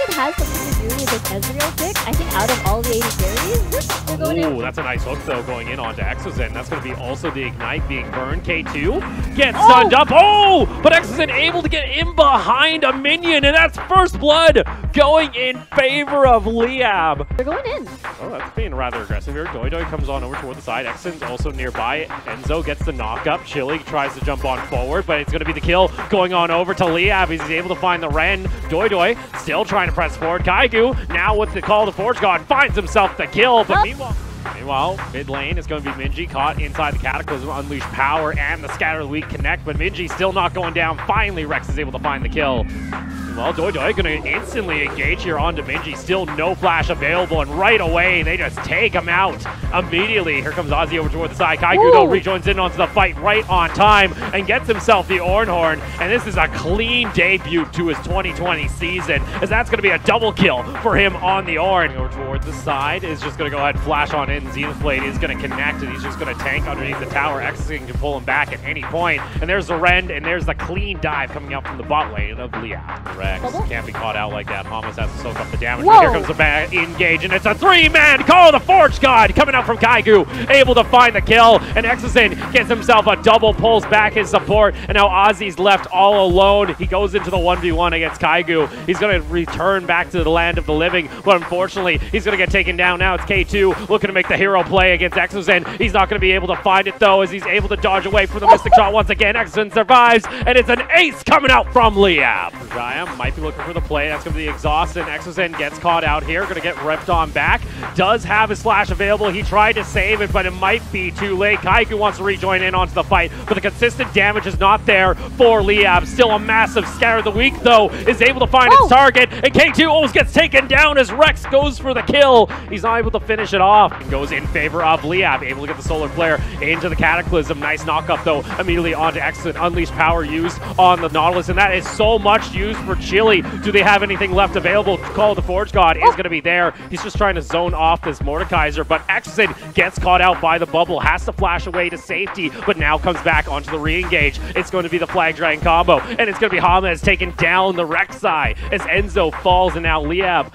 might have something to do with this Ezreal pick. I think out of all the AD carries, they're going in. Ooh, that's a nice hook though going in onto Exozen. That's going to be also the Ignite being burned. K2 gets stunned up. Oh, but Exozen able to get in behind a minion, and that's first blood going in favor of Liyab. They're going in. Oh, that's being rather aggressive here. Doi comes on over toward the side. Exozen's also nearby. Enzo gets the knock up. Chili tries to jump on forward, but it's going to be the kill going on over to Liyab. He's able to find the Ren. Doi still trying to press forward. Kaigu now with the call to Forge God finds himself the kill, but meanwhile, mid lane is going to be Minji caught inside the Cataclysm, Unleash Power, and the Scatter the Weak connect, but Minji still not going down. Finally, Rex is able to find the kill. Well, Doi going to instantly engage here onto Minji. Still no flash available, and right away, they just take him out immediately. Here comes Ozzy over toward the side. Kaigu, though, rejoins in onto the fight right on time and gets himself the Ornhorn, and this is a clean debut to his 2020 season, as that's going to be a double kill for him on the Ornn. Over toward the side is just going to go ahead and flash on in. Zenith Blade is going to connect, and he's just going to tank underneath the tower. Exozen can pull him back at any point, and there's the Rend, and there's the clean dive coming out from the bot lane of Liyab. Rex can't be caught out like that. Hamas has to soak up the damage. But here comes the back engage, and it's a three-man call. The Forge God coming out from Kaigu, able to find the kill, and Exozen gets himself a double, pulls back his support, and now Ozzy's left all alone. He goes into the 1v1 against Kaigu. He's going to return back to the land of the living, but unfortunately, he's going to get taken down. Now it's K2 looking to make the hero play against Exozen. He's not going to be able to find it, though, as he's able to dodge away from the Mystic Shot once again. Exozen survives, and it's an ace coming out from Liyab. Berjaya might be looking for the play. That's going to be the exhaust, and Exozen gets caught out here. Going to get ripped on back. Does have his flash available. He tried to save it, but it might be too late. Kaigu wants to rejoin in onto the fight, but the consistent damage is not there for Liyab. Still a massive Scatter the Weak, though, is able to find its target, and K2 almost gets taken down as Rex goes for the kill. He's not able to finish it off. And goes in favor of Liyab, able to get the Solar Flare into the Cataclysm. Nice knock-up, though, immediately onto Exozen. Unleash Power used on the Nautilus, and that is so much used for Chili. Do they have anything left available? Call of the Forge God is going to be there. He's just trying to zone off this Mordekaiser, but Exozen gets caught out by the bubble, has to flash away to safety, but now comes back onto the re-engage. It's going to be the Flag Dragon combo, and it's going to be Hamas taking down the Rek'Sai as Enzo falls, and now Liyab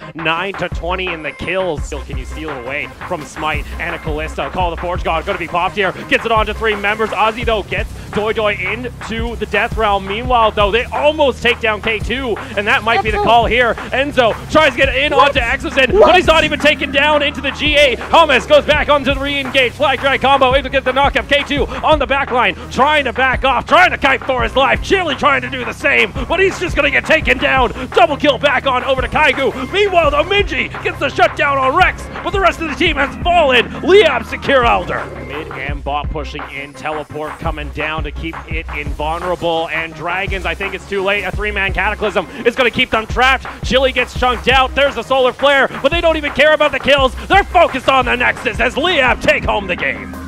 9-20 in the kills. Still, can you steal it away from Smite and a Kalista? Call of the Forge God going to be popped here. Gets it onto three members. Ozzy, though, gets Doi into the Death Realm. Meanwhile, though, they almost take down K2, and that might be the call here. Enzo tries to get in onto Exozen, but he's not even taken down into the GA. Hamas goes back onto the re-engage. Flag Drag combo, able to get the knockup. K2 on the back line, trying to back off, trying to kite for his life. Chili trying to do the same, but he's just going to get taken down. Double kill back on over to Kaigu. Meanwhile, though, Minji gets the shutdown on Rex, but the rest of the team has fallen. Liyab secure Elder. Mid and bot pushing in, teleport coming down to keep it invulnerable, and Dragons, I think it's too late. A three-man Cataclysm is going to keep them trapped. Chili gets chunked out. There's the Solar Flare, but they don't even care about the kills. They're focused on the Nexus as Liyab take home the game.